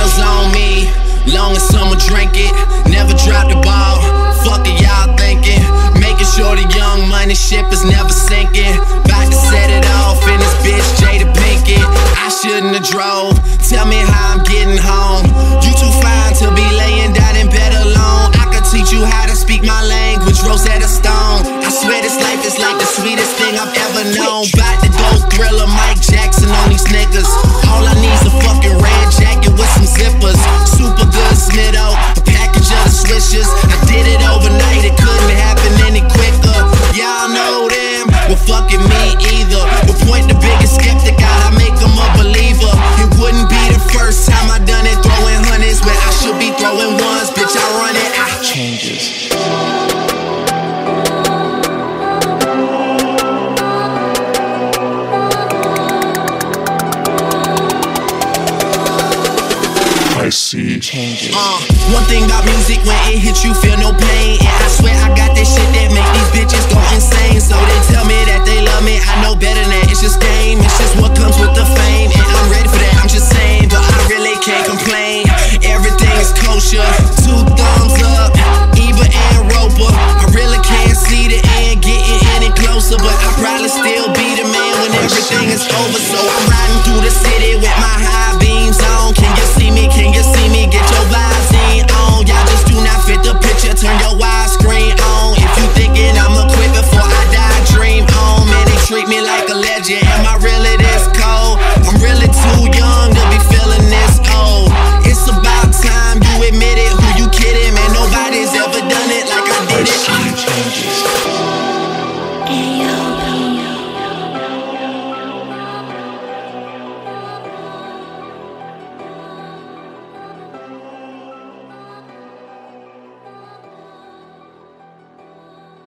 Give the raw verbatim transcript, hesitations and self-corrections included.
one's on me, long as someone drink it. Never drop the ball, fuck it y'all thinking. Making sure the young money ship is never sinking. About to set it off in this bitch Jada Pinkett. I shouldn't have drove, tell me how I'm getting home. You too fine to be laying down in bed alone. I could teach you how to speak my language, Rosetta Stone. I swear this life is like the sweetest thing I've ever known. Bout to go Thriller, Mike Jackson on these niggas. All I need's a fucking red jacket with some zippers. Super good Smitto, a package of the swishers. I did it overnight, it couldn't happen any quicker. Y'all know them, well fucking me either. But point the biggest skeptic out, I make them a believer. It wouldn't be the first time I done it, throwing hundreds where I should be throwing ones. Bitch, I run it, I changes. I see changes. Uh, one thing about music, when it hits you, feel no pain. And I swear I got that shit that make these bitches go insane. So they tell me that they love me, I know better than that. It's just game, it's just what comes with the fame. And I'm ready for that, I'm just saying, but I really can't